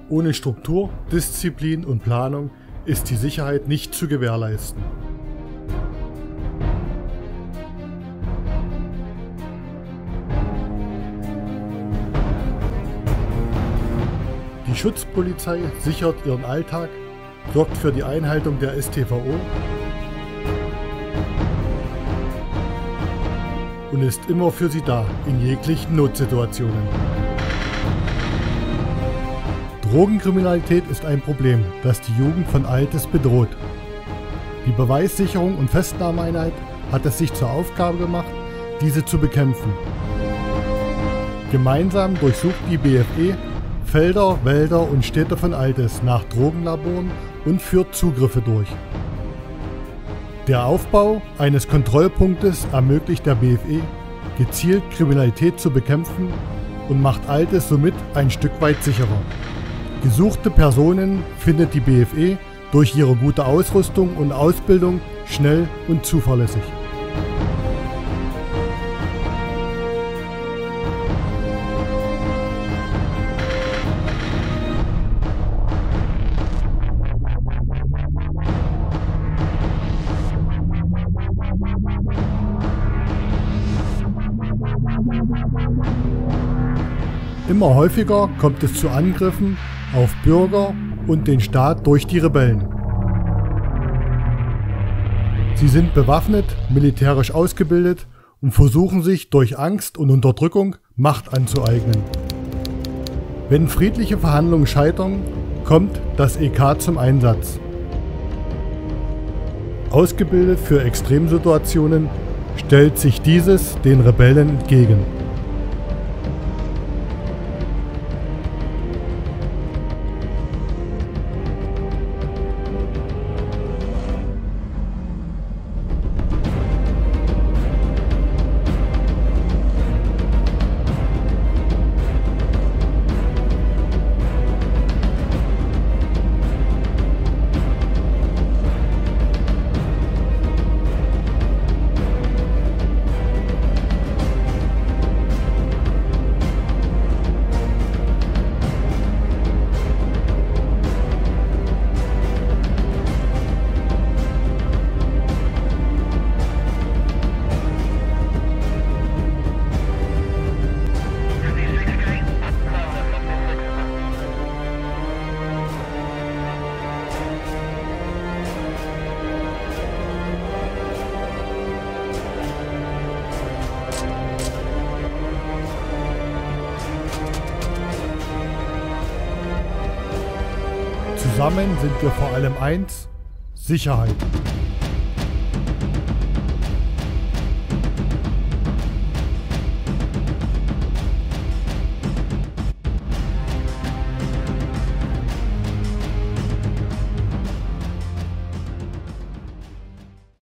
Ohne Struktur, Disziplin und Planung ist die Sicherheit nicht zu gewährleisten. Die Schutzpolizei sichert ihren Alltag, sorgt für die Einhaltung der StVO und ist immer für sie da, in jeglichen Notsituationen. Drogenkriminalität ist ein Problem, das die Jugend von Altes bedroht. Die Beweissicherung und Festnahmeeinheit hat es sich zur Aufgabe gemacht, diese zu bekämpfen. Gemeinsam durchsucht die BfE Felder, Wälder und Städte von Altes nach Drogenlaboren und führt Zugriffe durch. Der Aufbau eines Kontrollpunktes ermöglicht der BfE, gezielt Kriminalität zu bekämpfen und macht Altes somit ein Stück weit sicherer. Gesuchte Personen findet die BfE durch ihre gute Ausrüstung und Ausbildung schnell und zuverlässig. Immer häufiger kommt es zu Angriffen auf Bürger und den Staat durch die Rebellen. Sie sind bewaffnet, militärisch ausgebildet und versuchen sich durch Angst und Unterdrückung Macht anzueignen. Wenn friedliche Verhandlungen scheitern, kommt das EK zum Einsatz. Ausgebildet für Extremsituationen stellt sich dieses den Rebellen entgegen. Zusammen sind wir vor allem eins: Sicherheit.